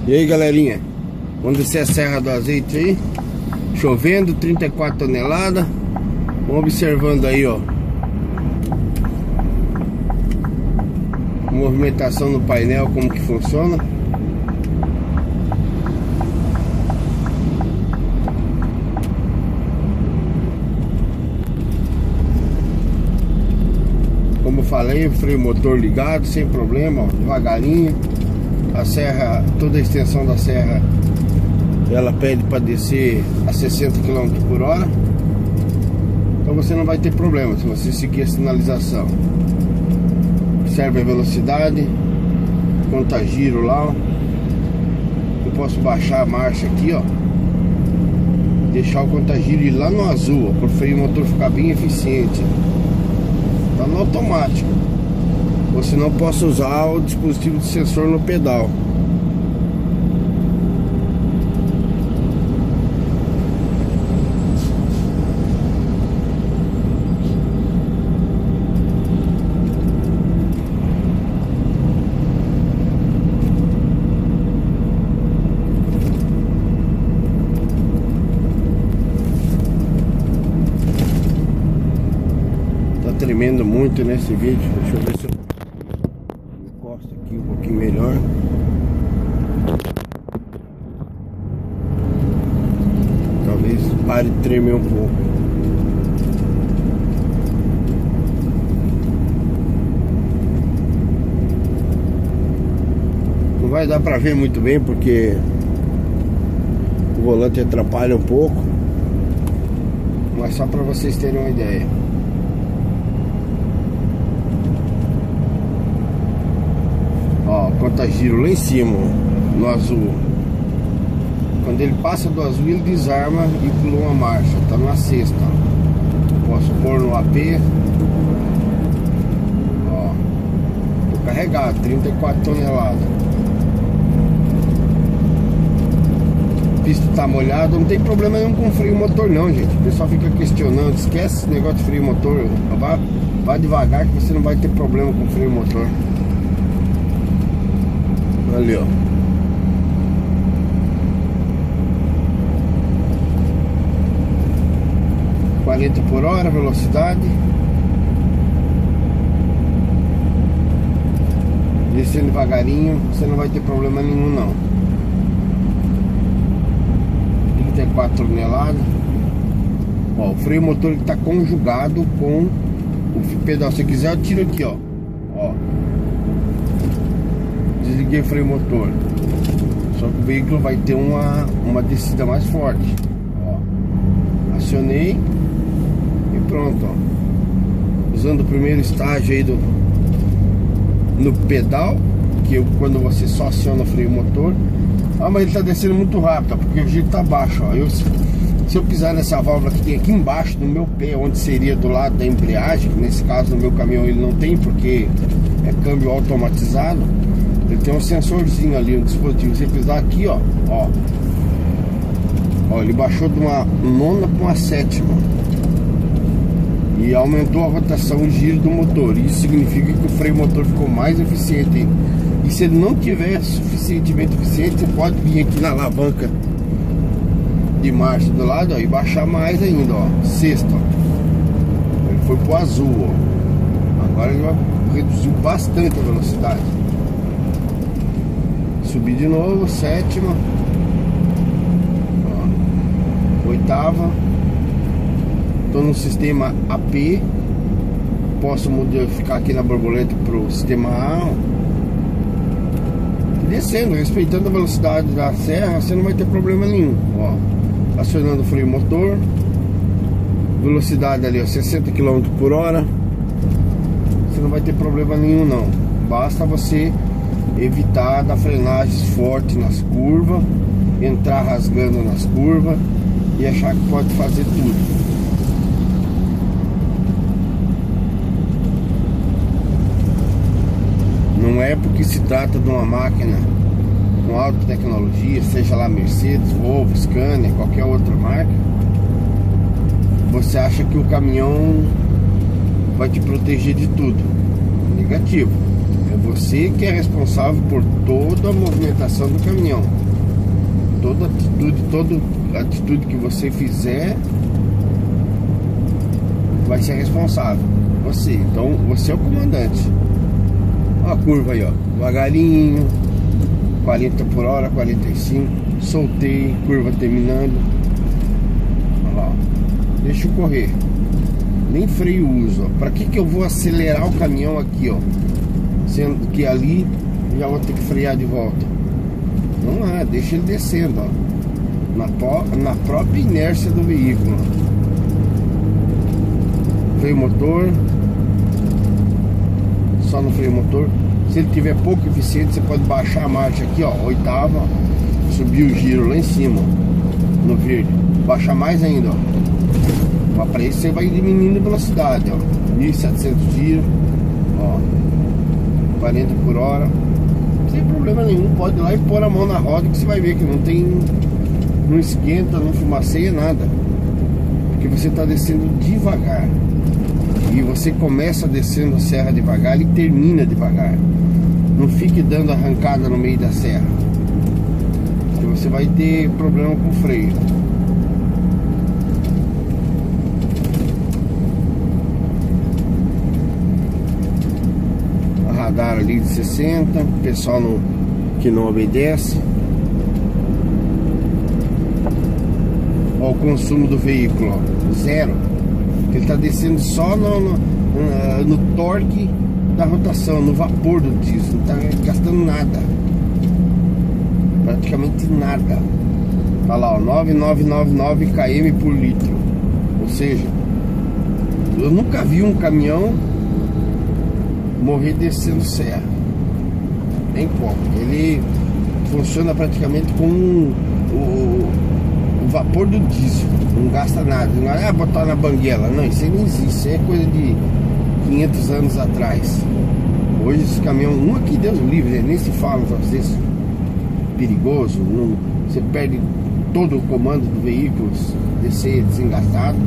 E aí, galerinha, vamos descer a Serra do Azeite aí, chovendo, 34 toneladas. Vamos observando aí, ó, movimentação no painel, como que funciona. Como eu falei, freio motor ligado, sem problema, ó, devagarinho. A serra, toda a extensão da serra, ela pede para descer a 60 km por hora. Então você não vai ter problema se você seguir a sinalização. Observe a velocidade, conta giro lá, ó. Eu posso baixar a marcha aqui, ó, deixar o conta giro ir lá no azul, para o freio motor ficar bem eficiente. Tá no automático. Ou se não, posso usar o dispositivo de sensor no pedal. Tá tremendo muito nesse vídeo. Deixa eu ver se eu encosto aqui um pouquinho melhor. Talvez pare de tremer um pouco. Não vai dar pra ver muito bem porque o volante atrapalha um pouco, mas só pra vocês terem uma ideia. Ó, conta giro lá em cima, no azul. Quando ele passa do azul, ele desarma e pulou uma marcha. Tá na sexta. Posso pôr no AP. Ó, tô carregado, 34 toneladas. A pista tá molhada, não tem problema nenhum com freio motor não, gente. O pessoal fica questionando, esquece esse negócio de freio motor. Vai devagar que você não vai ter problema com freio motor. Ali, ó. (40 por hora) velocidade. Descendo devagarinho, você não vai ter problema nenhum não. 34 toneladas. Ó, o freio motor está conjugado com o pedal. Se quiser eu tiro aqui, ó. Ó. Desliguei o freio motor. Só que o veículo vai ter uma descida mais forte. Ó. Acionei e pronto, ó. Usando o primeiro estágio aí no pedal, que quando você só aciona o freio motor. Ah, mas ele tá descendo muito rápido, ó, porque o giro tá baixo, ó. Se eu pisar nessa válvula que tem aqui embaixo do meu pé, onde seria do lado da embreagem, que nesse caso no meu caminhão ele não tem, porque é câmbio automatizado. Ele tem um sensorzinho ali, um dispositivo. Você pisar aqui, ó, ó, ele baixou de uma nona para uma sétima e aumentou a rotação e giro do motor. Isso significa que o freio motor ficou mais eficiente. E se ele não tiver suficientemente eficiente, você pode vir aqui na alavanca de marcha do lado, ó, e baixar mais ainda, ó, sexta, ó. Ele foi pro azul, ó. Agora ele reduziu bastante a velocidade. Subir de novo, sétima, ó, oitava. Estou no sistema AP. Posso modificar aqui na borboleta para o sistema A. E descendo, respeitando a velocidade da serra, você não vai ter problema nenhum. Ó, acionando o freio motor. Velocidade ali, ó, 60 km por hora. Você não vai ter problema nenhum não. Basta você evitar dar frenagens fortes nas curvas, entrar rasgando nas curvas e achar que pode fazer tudo. Não é porque se trata de uma máquina com alta tecnologia, seja lá Mercedes, Volvo, Scania, qualquer outra marca, você acha que o caminhão vai te proteger de tudo. Negativo. Você que é responsável por toda a movimentação do caminhão. Toda atitude que você fizer vai ser responsável. Você. Então você é o comandante. Olha a curva aí, ó. Devagarinho. 40 por hora, 45. Soltei, curva terminando. Olha lá, ó. Deixa eu correr. Nem freio uso, ó. Pra que eu vou acelerar o caminhão aqui, ó? Sendo que ali já vou ter que frear de volta. Não é, deixa ele descendo, ó. Na própria inércia do veículo. Freio motor. Só no freio motor. Se ele tiver pouco eficiente, você pode baixar a marcha aqui, ó, oitava, subir o giro lá em cima, ó, no verde. Baixar mais ainda, ó. Mas para isso você vai diminuindo a velocidade, ó. 1.700 giros, ó. 40 por hora. Sem problema nenhum, pode ir lá e pôr a mão na roda que você vai ver que não tem, não esquenta, não fumaceia, nada. Porque você está descendo devagar. E você começa descendo a serra devagar e termina devagar. Não fique dando arrancada no meio da serra, porque você vai ter problema com o freio. A radar ali de 60. Pessoal que não obedece. Olha o consumo do veículo, ó, 0. Ele está descendo só no torque da rotação, no vapor do diesel. Não está gastando nada, praticamente nada. Olha lá, ó, 9,999 km por litro. Ou seja, eu nunca vi um caminhão morrer descendo serra. Nem como. Ele funciona praticamente com o vapor do diesel. Não gasta nada. Não é botar na banguela. Não, isso aí não existe. Isso aí é coisa de 500 anos atrás. Hoje esse caminhão, um aqui, Deus livre, né? Nem se fala, às vezes perigoso. Não, você perde todo o comando do veículo, descer desengatado.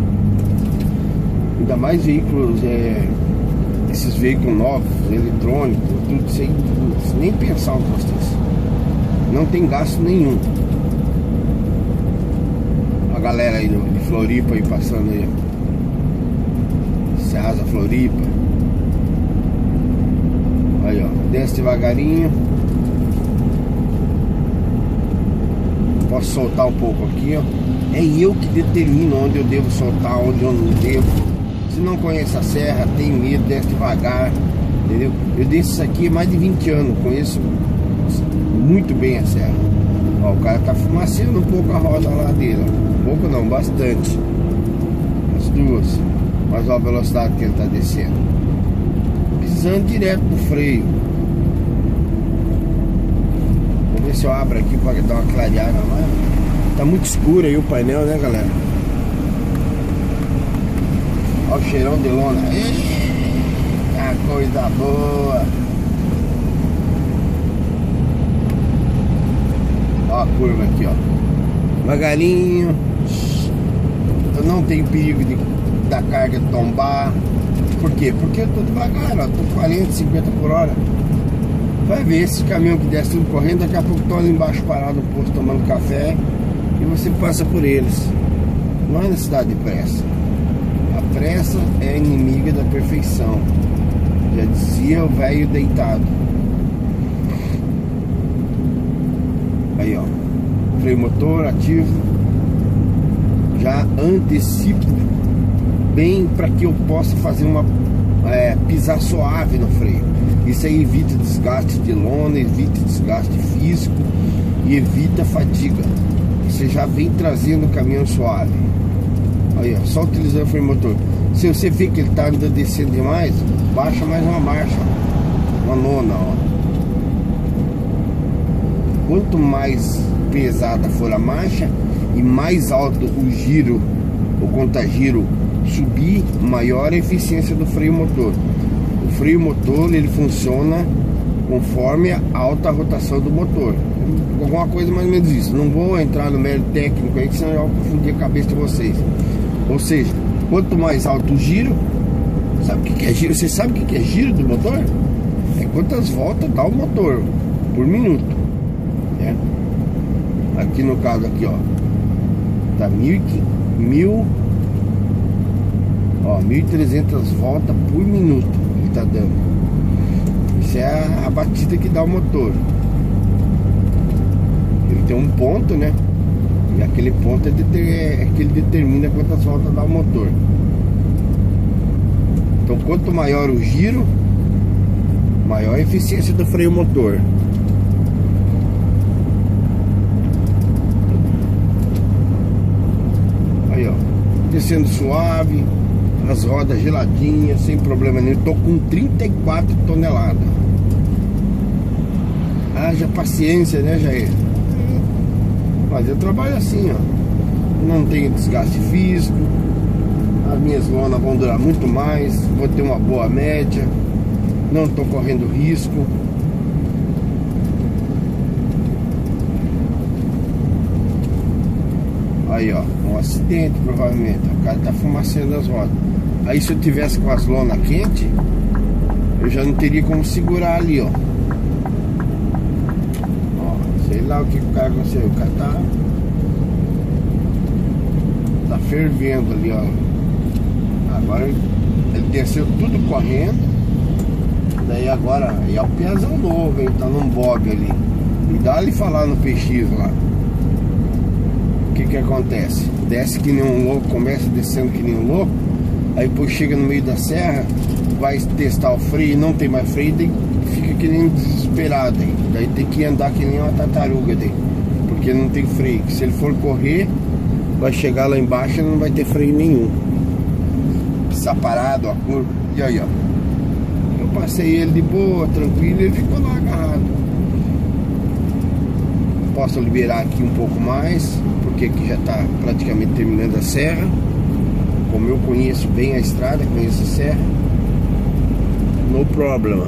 Ainda mais veículos, esses veículos novos, eletrônicos, tudo isso aí, nem pensar um troço desse. Não tem gasto nenhum. A galera aí de Floripa aí passando aí, Ceasa Floripa. Aí, ó, desce devagarinho. Posso soltar um pouco aqui, ó. É eu que determino onde eu devo soltar, onde eu não devo. Se não conhece a serra, tem medo, desce devagar, entendeu? Eu desço isso aqui há mais de 20 anos, conheço muito bem a serra. Ó, o cara tá fumaceando um pouco a roda lá dele, ó. Um pouco não, bastante. As duas. Mas olha a velocidade que ele tá descendo. Pisando direto pro freio. Vamos ver se eu abro aqui para dar uma clareada mais. Tá muito escuro aí o painel, né, galera? Olha o cheirão de lona. Eita, coisa boa. Olha a curva aqui, ó. Devagarinho. Eu não tenho perigo da carga tombar. Por quê? Porque eu tô devagar, ó. Tô 40, 50 por hora. Vai ver esse caminhão que desce tudo correndo. Daqui a pouco estão ali embaixo parado no posto tomando café. E você passa por eles. Não é necessidade de pressa. A pressa é inimiga da perfeição. Já dizia o velho deitado. Aí, ó. Freio motor ativo. Já antecipo bem para que eu possa fazer uma pisar suave no freio. Isso aí evita desgaste de lona, evita desgaste físico e evita fadiga. Você já vem trazendo o caminhão suave. Aí, ó, só utilizando o freio motor. Se você vê que ele está andando descendo demais, baixa mais uma marcha, uma nona, ó. Quanto mais pesada for a marcha e mais alto o giro, o contagiro subir, maior a eficiência do freio motor. O freio motor, ele funciona conforme a alta rotação do motor. Alguma coisa mais ou menos isso. Não vou entrar no mérito técnico aí, que senão eu vou confundir a cabeça de vocês. Ou seja, quanto mais alto o giro, sabe o que é giro? Você sabe o que é giro do motor? É quantas voltas dá o motor por minuto, né? Aqui no caso aqui, ó, tá 1.300 voltas por minuto ele tá dando. Isso é a batida que dá o motor. Ele tem um ponto, né? E aquele ponto é que ele determina quantas voltas dá o motor. Então quanto maior o giro, maior a eficiência do freio motor. Aí, ó, descendo suave, as rodas geladinhas, sem problema nenhum. Tô com 34 toneladas. Haja paciência, né, Jair? Mas eu trabalho assim, ó. Não tenho desgaste físico. As minhas lonas vão durar muito mais. Vou ter uma boa média. Não tô correndo risco. Aí, ó, um acidente provavelmente. O cara tá fumaceando as rodas. Aí se eu tivesse com as lonas quentes, eu já não teria como segurar ali, ó. Sei lá o que o cara conseguiu. O cara tá fervendo ali, ó. Agora ele desceu tudo correndo. Daí agora é o piazão novo, hein? Tá num bob ali. E dá-lhe falar no PX lá. O que acontece? Desce que nem um louco, começa descendo que nem um louco. Aí depois chega no meio da serra, vai testar o freio, não tem mais freio, daí fica que nem desesperado aí. Daí tem que andar que nem uma tartaruga daí, porque não tem freio. Se ele for correr, vai chegar lá embaixo e não vai ter freio nenhum. Está parado a curva. E aí, ó, eu passei ele de boa, tranquilo, e ele ficou lá agarrado. Posso liberar aqui um pouco mais, porque aqui já está praticamente terminando a serra. Como eu conheço bem a estrada, conheço a serra, no problema.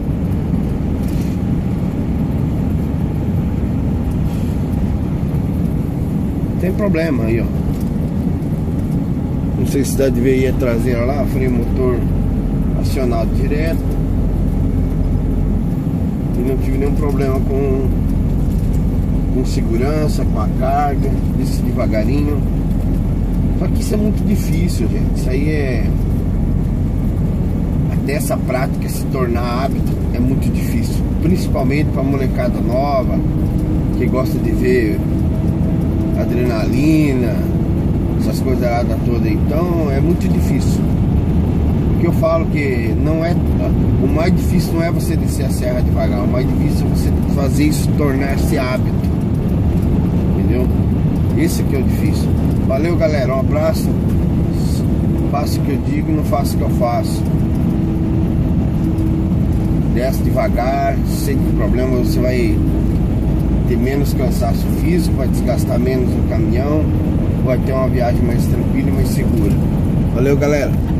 Tem problema aí, ó. Não sei se dá de ver aí a traseira lá, freio motor acionado direto. E não tive nenhum problema com segurança, com a carga. Desce devagarinho. Só que isso é muito difícil, gente. Isso aí é... Até essa prática se tornar hábito é muito difícil. Principalmente para molecada nova, que gosta de ver adrenalina, essas coisas todas. Então é muito difícil. Porque eu falo que não é... O mais difícil não é você descer a serra devagar. O mais difícil é você fazer isso tornar-se hábito. Entendeu? Esse que é o difícil. Valeu, galera, um abraço. Faço o que eu digo, não faço o que eu faço. Desce devagar, sem problema. Você vai ter menos cansaço físico, vai desgastar menos o caminhão, vai ter uma viagem mais tranquila e mais segura. Valeu, galera.